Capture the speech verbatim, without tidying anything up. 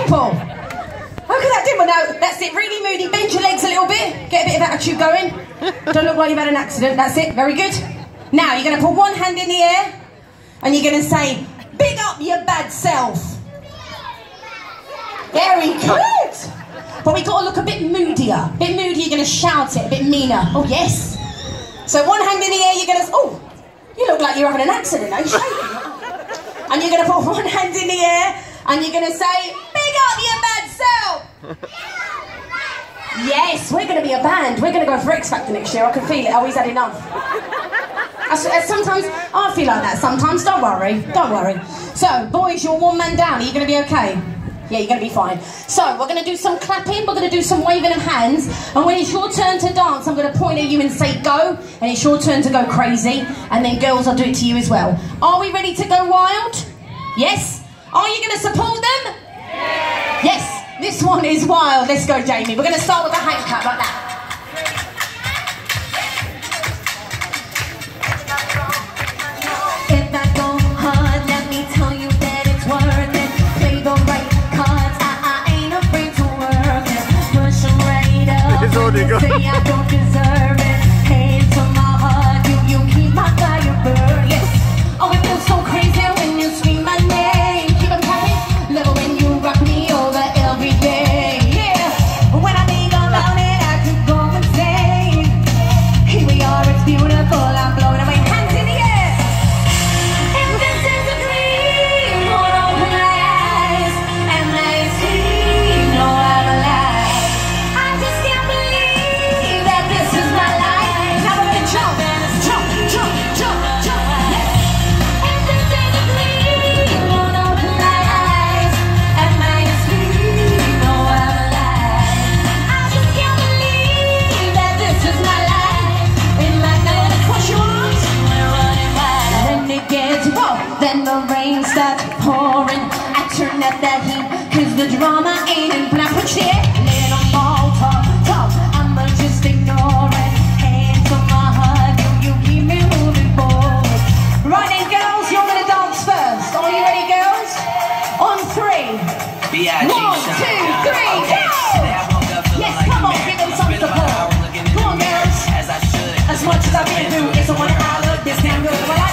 Paul. Look at that, didn't we? No, that's it, really moody. Bend your legs a little bit. Get a bit of attitude going. Don't look like you've had an accident. That's it, very good. Now, you're going to put one hand in the air and you're going to say, big up your bad self. Very good. But we got to look a bit moodier. A bit moodier, you're going to shout it, a bit meaner. Oh, yes. So one hand in the air, you're going to, oh, you look like you're having an accident, are you shaking? And you're going to put one hand in the air and you're going to say, big up your bad self. Yes, we're going to be a band. We're going to go for X Factor next year. I can feel it. Oh, he's had enough. I, sometimes, I feel like that sometimes. Don't worry. Don't worry. So, boys, you're one man down. Are you going to be okay? Yeah, you're going to be fine. So, we're going to do some clapping. We're going to do some waving of hands. And when it's your turn to dance, I'm going to point at you and say go. And it's your turn to go crazy. And then girls, I'll do it to you as well. Are we ready to go wild? Yes? Are you going to support them? Yes. Yes. This one is wild. Let's go, Jamie. We're going to start with a hand clap like that. If I go hard, let me tell you that it's worth it. Play the right cards. I, I ain't afraid to work it. Push them right up. Say I don't deserve it. Hand to my heart. You, you keep my fire burn. Yes. Oh, it feels so crazy when you scream my name. Keep on clapping. Love it when you rock me over. Every day, yeah. When I think about it, I could go insane. Here we are, it's beautiful. I'm blowing away. Hands in the air. If this is a dream, won't open my eyes and they see no I'm alive. I just can't believe that this is my life. Now we're gonna jump, jump, jump, jump, jump. If this is a dream, won't open my eyes and they see. Then the rain starts pouring. I turn up that heat, cause the drama ain't in black. Put your little ball talk, talk, I'ma just ignore it. Hands on my heart, you, you keep me moving forward. Right then, girls, you're gonna dance first. Are you ready, girls? On three. One, two, three, go! Yes, come on, give them some support. Come on, girls. As much as I've been through, it's a one hour, this damn good.